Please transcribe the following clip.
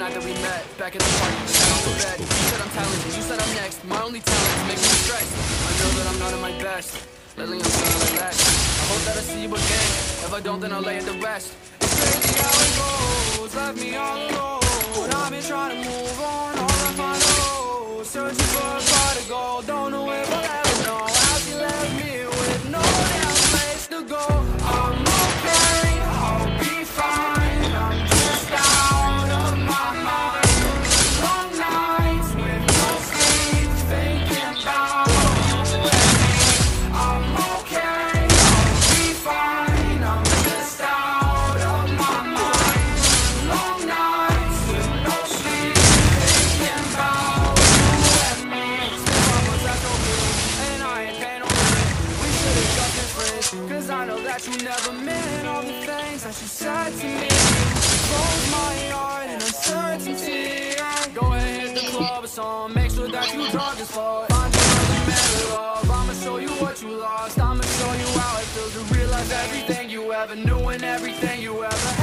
night that we met, back at the party, you sat on the bed. You said I'm talented, you said I'm next. My only talent is making me stressed. I know that I'm not at my best. Lately I'm feeling like less. I hope that I see you again. If I don't, then I'll lay it to rest. It's crazy how it goes, left me all alone. I've been trying to move on, all I find out. Searching for a pot of gold, don't know if I'll ever know. How she left me with no damn place to go. I'm okay, I'll be fine. I'm just out of my mind. Long nights with no sleep, thinking about you and me. I'm okay, I'll be fine. I'm just out of my mind. Long nights with no sleep, thinking about you and me. Still almost that's no good, and I ain't paying no rent. We should've just been friends, 'cause I know that you never meant all the things that you said to me. Close my heart in uncertainty. Go ahead, hit the club or song. Make sure that you drunk as fuck. Find another man to love. I'ma show you what you lost. I'ma show you how it feels to realize everything you ever knew and everything you ever had.